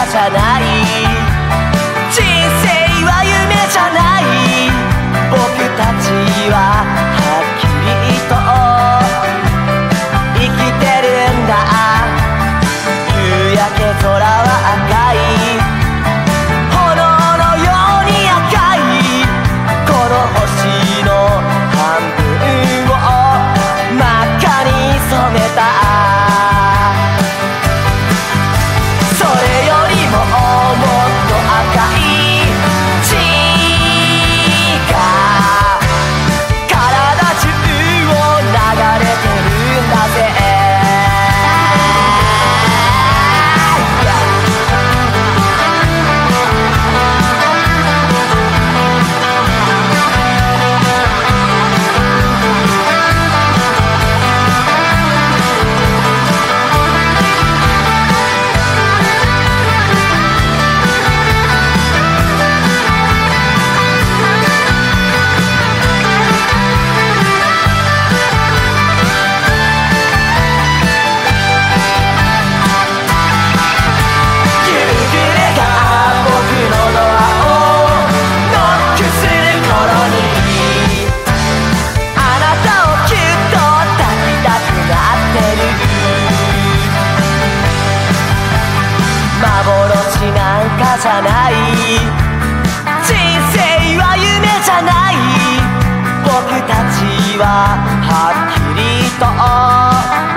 じゃない、人生は夢じゃない、僕たちははっきりと生きてるんだ。夕焼け空は赤い、炎のように赤い、この星の半分を真っ赤に染めた。それよりももっと赤い血が体中を流れてるんだぜ。幻なんかじゃない、人生は夢じゃない、僕たちははっきりと